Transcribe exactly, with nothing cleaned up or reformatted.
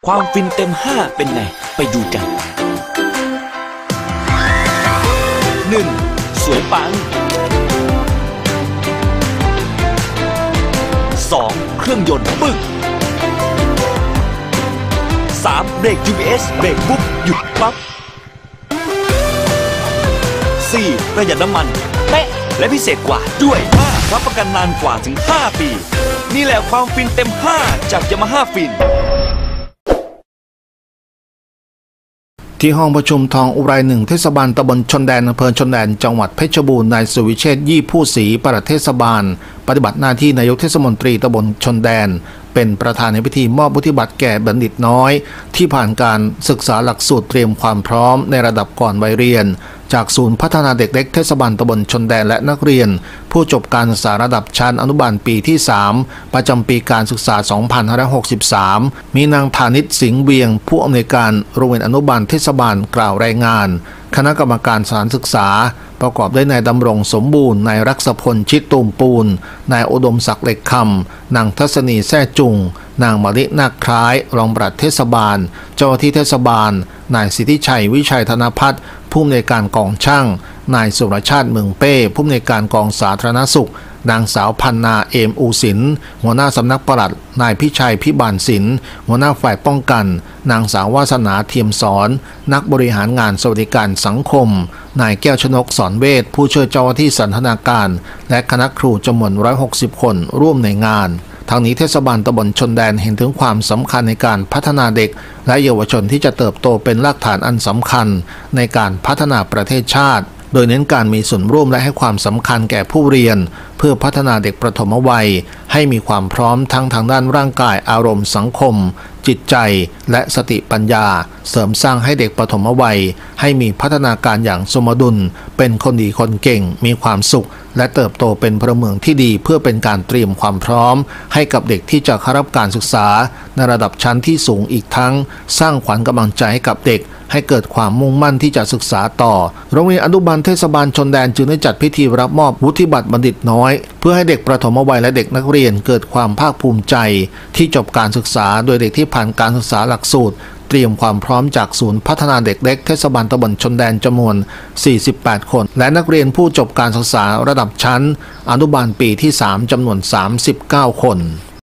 ความฟินเต็มห้าเป็นไงไปดูกัน หนึ่ง สวยปัง สอง เครื่องยนต์ปึก สาม เบรก ยู บี เอส เบรกปุ๊บหยุดปั๊บ สี่ ประหยัดน้ำมันเป๊ะและพิเศษกว่าด้วยห้ารับประกันนานกว่าถึงห้าปีนี่แหละความฟินเต็มห้าจากยามาฮ่าฟินที่ห้องประชุมทองอุไรหนึ่งเทศบาลตำบลชนแดนอำเภอชนแดนจังหวัดเพชรบูรณ์นายสุวิเชษฐ์ยี่ผู้ศรีปลัดเทศบาลปฏิบัติหน้าที่นายกเทศมนตรีตำบลชนแดนเป็นประธานในพิธีมอบวุฒิบัตรแก่บัณฑิตน้อยที่ผ่านการศึกษาหลักสูตรเตรียมความพร้อมในระดับก่อนวัยเรียนจากศูนย์พัฒนาเด็กเล็กเทศบาลตำบลชนแดนและนักเรียนผู้จบการศึกษาระดับชั้นอนุบาลปีที่สามประจำปีการศึกษา สองพันห้าร้อยหกสิบสาม มีนางพานิชสิงห์เวียงผู้อำนวยการโรงเรียนอนุบาลเทศบาลกล่าวรายงานคณะกรรมการสถานศึกษาประกอบด้วยนายดำรงสมบูรณ์นายรักษพลชิดตูมปูนนายอุดมศักดิ์เหล็กคำนางทัศนีแซ่จุงนางมะลินาคคล้ายรองปลัดเทศบาลเจ้าหน้าที่เทศบาลนายสิทธิชัยวิชัยธนพัฒน์ผู้อำนวยการกองช่างนายสุรชาติเมืองเป้ผู้อำนวยการกองสาธารณสุขนางสาวพันนาเอมอูสินหัวหน้าสำนักปลัดนายพิชัยพิบาลศิลป์หัวหน้าฝ่ายป้องกันนางสาววาสนาเทียมสอนนักบริหารงานสวัสดิการสังคมนายแก้วชนกสอนเวชผู้ช่วยเจ้าหน้าที่สันทนาการและคณะครูจำนวนหนึ่งร้อยหกสิบคนร่วมในงานทางนี้เทศบาลตำบลชนแดนเห็นถึงความสำคัญในการพัฒนาเด็กและเยาวชนที่จะเติบโตเป็นรากฐานอันสำคัญในการพัฒนาประเทศชาติโดยเน้นการมีส่วนร่วมและให้ความสำคัญแก่ผู้เรียนเพื่อพัฒนาเด็กประถมวัยให้มีความพร้อมทั้งทางด้านร่างกายอารมณ์สังคมจิตใจและสติปัญญาเสริมสร้างให้เด็กประถมวัยให้มีพัฒนาการอย่างสมดุลเป็นคนดีคนเก่งมีความสุขและเติบโตเป็นพลเมืองที่ดีเพื่อเป็นการเตรียมความพร้อมให้กับเด็กที่จะเข้ารับการศึกษาในระดับชั้นที่สูงอีกทั้งสร้างขวัญกำลังใจให้กับเด็กให้เกิดความมุ่งมั่นที่จะศึกษาต่อโรงเรียนอนุบาลเทศบาลชนแดนจึงได้จัดพิธีรับมอบวุฒิบัตรบัณฑิตน้อยเพื่อให้เด็กประถมวัยและเด็กนักเรียนเกิดความภาคภูมิใจที่จบการศึกษาโดยเด็กที่ผ่านการศึกษาหลักสูตรเตรียมความพร้อมจากศูนย์พัฒนาเด็กเล็กเทศบาลตำบลชนแดนจำนวนสี่สิบแปดคนและนักเรียนผู้จบการศึกษาระดับชั้นอนุบาลปีที่สามจำนวนสามสิบเก้าคน